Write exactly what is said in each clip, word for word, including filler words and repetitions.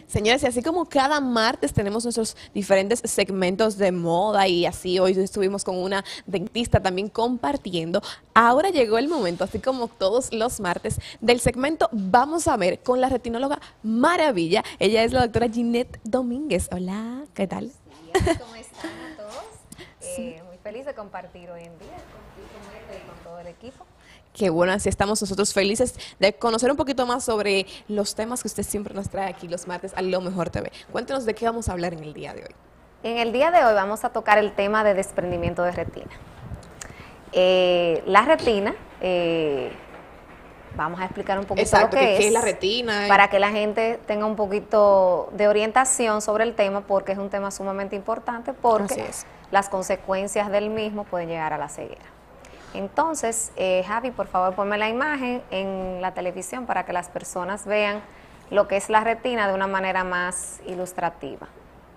Señores, y así como cada martes tenemos nuestros diferentes segmentos de moda y así hoy estuvimos con una dentista también compartiendo, ahora llegó el momento, así como todos los martes, del segmento Vamos a ver con la retinóloga Maravilla. Ella es la doctora Ginette Domínguez. Hola, ¿qué tal? Días, ¿cómo están a todos? Eh, muy feliz de compartir hoy en día contigo, Marta, y con todo el equipo. Qué bueno, así estamos nosotros felices de conocer un poquito más sobre los temas que usted siempre nos trae aquí los martes a Lo Mejor T V. Cuéntenos de qué vamos a hablar en el día de hoy. En el día de hoy vamos a tocar el tema de desprendimiento de retina. Eh, la retina, eh, vamos a explicar un poquito Exacto, lo que ¿qué, es, qué es la retina? para que la gente tenga un poquito de orientación sobre el tema, porque es un tema sumamente importante, Así porque es. las consecuencias del mismo pueden llegar a la ceguera. Entonces, eh, Javi, por favor, ponme la imagen en la televisión para que las personas vean lo que es la retina de una manera más ilustrativa.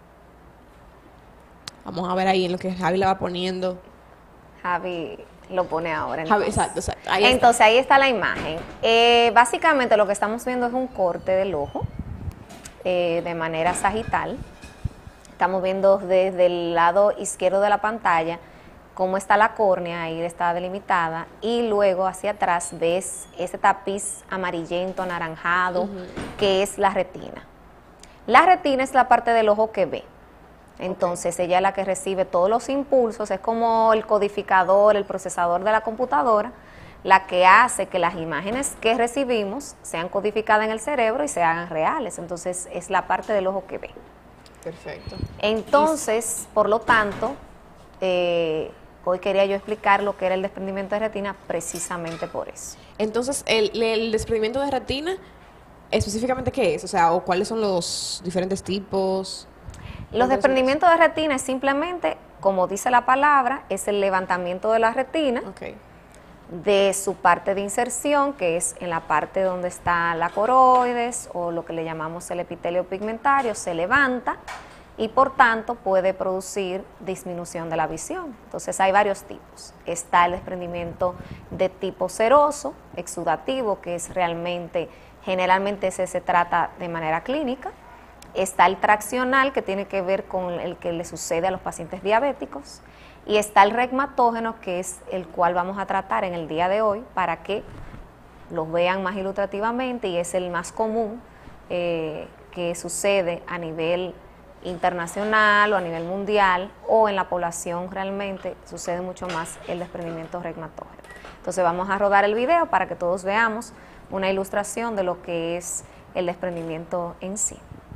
Vamos a ver ahí en lo que Javi la va poniendo. Javi lo pone ahora. Javi, Entonces, exacto, exacto. Ahí entonces está. ahí está la imagen. Eh, básicamente lo que estamos viendo es un corte del ojo eh, de manera sagital. Estamos viendo desde el lado izquierdo de la pantalla cómo está la córnea, ahí está delimitada, y luego hacia atrás ves ese tapiz amarillento, anaranjado, uh-huh, que es la retina. La retina es la parte del ojo que ve. Entonces, okay, ella es la que recibe todos los impulsos, es como el codificador, el procesador de la computadora, la que hace que las imágenes que recibimos sean codificadas en el cerebro y se hagan reales. Entonces, es la parte del ojo que ve. Perfecto. Entonces, por lo tanto, eh, hoy quería yo explicar lo que era el desprendimiento de retina precisamente por eso. Entonces, el, el desprendimiento de retina, ¿específicamente qué es? O sea, ¿o cuáles son los diferentes tipos? Los desprendimientos de retina es simplemente, como dice la palabra, es el levantamiento de la retina, okay, de su parte de inserción, que es en la parte donde está la coroides o lo que le llamamos el epitelio pigmentario, se levanta y por tanto puede producir disminución de la visión. Entonces hay varios tipos. Está el desprendimiento de tipo seroso, exudativo, que es realmente, generalmente ese se trata de manera clínica. Está el traccional, que tiene que ver con el que le sucede a los pacientes diabéticos, y está el regmatógeno, que es el cual vamos a tratar en el día de hoy para que los vean más ilustrativamente, y es el más común eh, que sucede a nivel internacional o a nivel mundial, o en la población realmente sucede mucho más el desprendimiento regmatógeno. Entonces vamos a rodar el video para que todos veamos una ilustración de lo que es el desprendimiento en sí.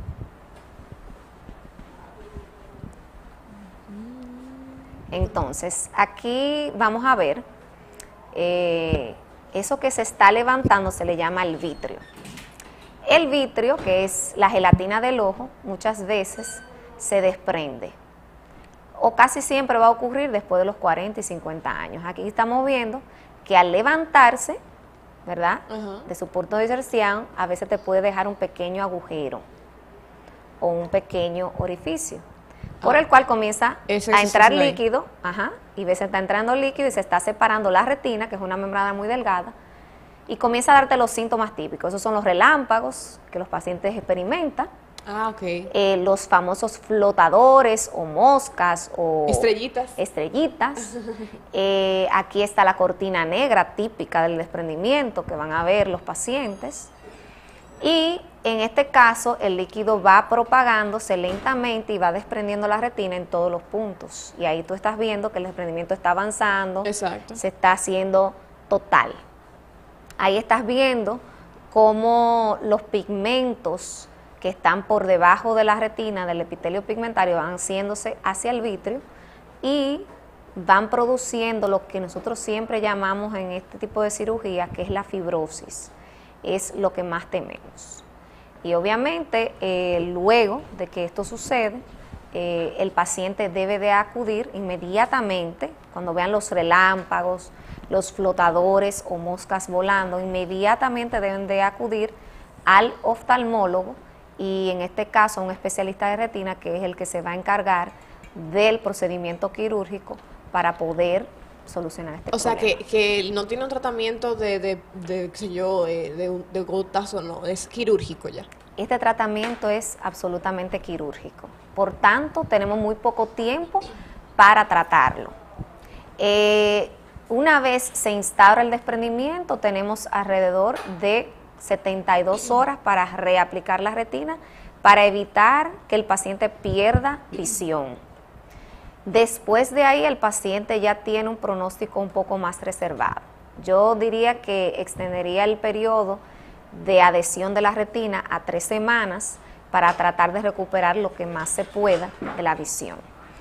Entonces, aquí vamos a ver, eh, eso que se está levantando se le llama el vitrio. El vitrio, que es la gelatina del ojo, muchas veces se desprende, o casi siempre va a ocurrir después de los cuarenta y cincuenta años. Aquí estamos viendo que al levantarse, ¿verdad?, uh-huh, de su punto de inserción, a veces te puede dejar un pequeño agujero o un pequeño orificio, por el cual comienza a entrar líquido, ajá, y ves que está entrando líquido y se está separando la retina, que es una membrana muy delgada, y comienza a darte los síntomas típicos. Esos son los relámpagos que los pacientes experimentan, ah, okay, eh, los famosos flotadores o moscas o estrellitas. estrellitas. eh, aquí está la cortina negra típica del desprendimiento que van a ver los pacientes. Y en este caso el líquido va propagándose lentamente y va desprendiendo la retina en todos los puntos. Y ahí tú estás viendo que el desprendimiento está avanzando, exacto, se está haciendo total. Ahí estás viendo cómo los pigmentos que están por debajo de la retina del epitelio pigmentario van haciéndose hacia el vitrio y van produciendo lo que nosotros siempre llamamos en este tipo de cirugía, que es la fibrosis. Es lo que más tememos. Y obviamente, eh, luego de que esto sucede, eh, el paciente debe de acudir inmediatamente, cuando vean los relámpagos, los flotadores o moscas volando, inmediatamente deben de acudir al oftalmólogo, y en este caso a un especialista de retina, que es el que se va a encargar del procedimiento quirúrgico para poder solucionar este o problema. O sea, que, que no tiene un tratamiento de, de, de qué sé yo, de, de, de gotas o no, es quirúrgico ya. Este tratamiento es absolutamente quirúrgico. Por tanto, tenemos muy poco tiempo para tratarlo. Eh, una vez se instaura el desprendimiento, tenemos alrededor de setenta y dos horas para reaplicar la retina para evitar que el paciente pierda visión. Después de ahí, el paciente ya tiene un pronóstico un poco más reservado. Yo diría que extendería el periodo de adhesión de la retina a tres semanas para tratar de recuperar lo que más se pueda de la visión.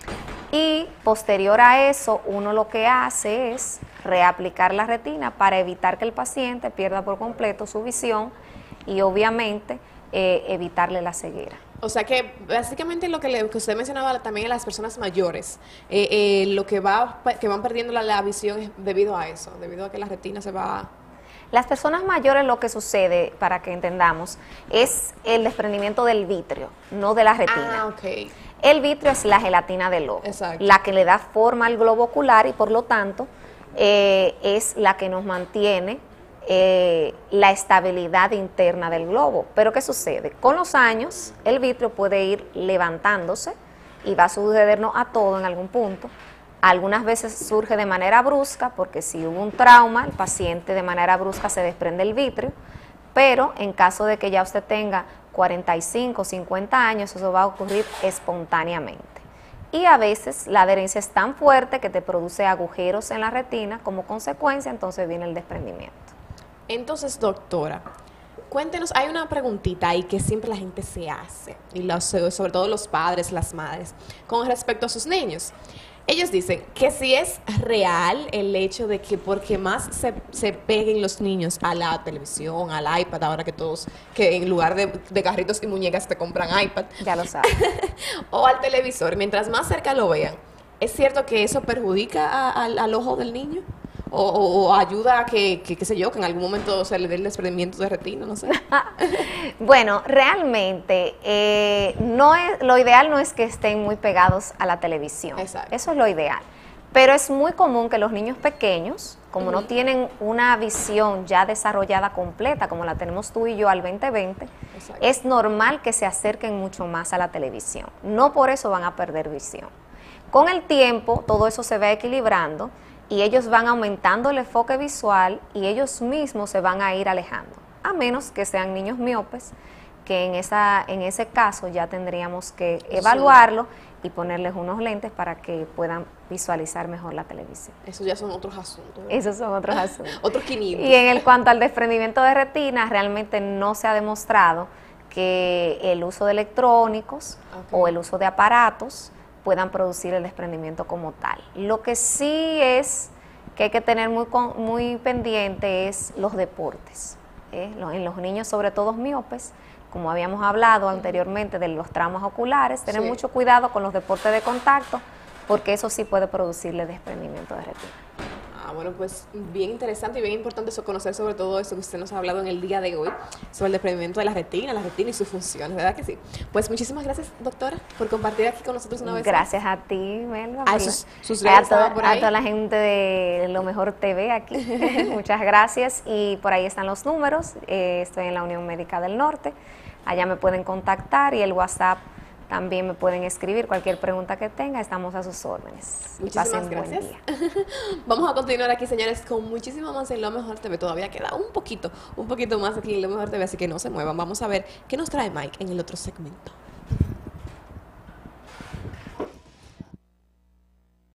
Y posterior a eso, uno lo que hace es reaplicar la retina para evitar que el paciente pierda por completo su visión y obviamente eh, evitarle la ceguera. O sea que básicamente lo que, le, que usted mencionaba también a las personas mayores, eh, eh, lo que va que van perdiendo la, la visión es debido a eso, debido a que la retina se va... Las personas mayores, lo que sucede, para que entendamos, es el desprendimiento del vitrio, no de la retina. Ah, ok. El vitrio es la gelatina del ojo, exacto, la que le da forma al globo ocular y por lo tanto eh, es la que nos mantiene eh, la estabilidad interna del globo. Pero ¿qué sucede? Con los años el vitrio puede ir levantándose y va a sucedernos a todo en algún punto. Algunas veces surge de manera brusca, porque si hubo un trauma, el paciente de manera brusca se desprende el vitrio, pero en caso de que ya usted tenga cuarenta y cinco, cincuenta años, eso va a ocurrir espontáneamente. Y a veces la adherencia es tan fuerte que te produce agujeros en la retina, como consecuencia, entonces viene el desprendimiento. Entonces, doctora, cuéntenos, hay una preguntita ahí que siempre la gente se hace, y los, sobre todo los padres, las madres, con respecto a sus niños. Ellos dicen que si es real el hecho de que porque más se, se peguen los niños a la televisión, al iPad, ahora que todos, que en lugar de, de carritos y muñecas te compran iPad. Ya lo sabes. O al televisor, mientras más cerca lo vean, ¿es cierto que eso perjudica a, a, al ojo del niño? O, o, o ayuda a que, que, qué sé yo, que en algún momento se le dé el desprendimiento de retina, no sé. Bueno, realmente eh, no es, lo ideal no es que estén muy pegados a la televisión. Exacto. Eso es lo ideal. Pero es muy común que los niños pequeños, como uh-huh. no tienen una visión ya desarrollada completa, como la tenemos tú y yo al veinte veinte, exacto, es normal que se acerquen mucho más a la televisión. No por eso van a perder visión. Con el tiempo, todo eso se va equilibrando y ellos van aumentando el enfoque visual y ellos mismos se van a ir alejando, a menos que sean niños miopes, que en, esa, en ese caso ya tendríamos que evaluarlo y ponerles unos lentes para que puedan visualizar mejor la televisión. Esos ya son otros asuntos, ¿verdad? Esos son otros asuntos. Otros quinientos. Y en el cuanto al desprendimiento de retina, realmente no se ha demostrado que el uso de electrónicos okay. o el uso de aparatos puedan producir el desprendimiento como tal. Lo que sí es que hay que tener muy, muy pendiente es los deportes. ¿eh? En los niños, sobre todo miopes, como habíamos hablado anteriormente de los traumas oculares, tener sí. mucho cuidado con los deportes de contacto, porque eso sí puede producirle desprendimiento de retina. Ah, bueno, pues bien interesante y bien importante eso, conocer sobre todo eso que usted nos ha hablado en el día de hoy, sobre el desprendimiento de la retina, la retina y sus funciones, ¿verdad que sí? Pues muchísimas gracias, doctora, por compartir aquí con nosotros una vez Gracias más. a ti, Melba. A sus, sus redes a, to por ahí. a toda la gente de Lo Mejor T V aquí, muchas gracias. Y por ahí están los números, eh, estoy en la Unión Médica del Norte, allá me pueden contactar y el WhatsApp también me pueden escribir cualquier pregunta que tenga, estamos a sus órdenes. Muchísimas gracias. Vamos a continuar aquí, señores, con muchísimo más en Lo Mejor T V. Todavía queda un poquito, un poquito más aquí en Lo Mejor T V, así que no se muevan. Vamos a ver qué nos trae Mike en el otro segmento.